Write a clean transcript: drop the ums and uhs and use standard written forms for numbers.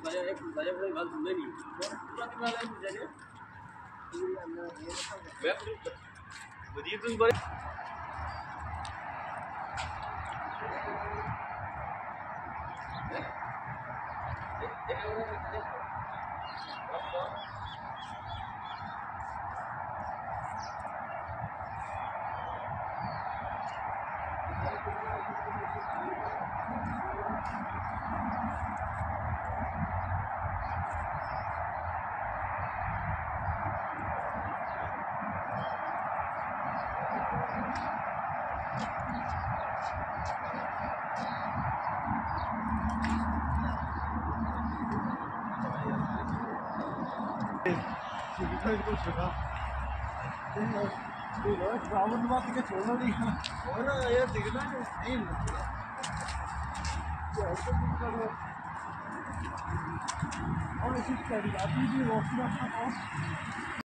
이거 제가 रावण बात के छोड़ना नहीं और यार दिखना नहीं और इसी तरह की बात भी वो अपना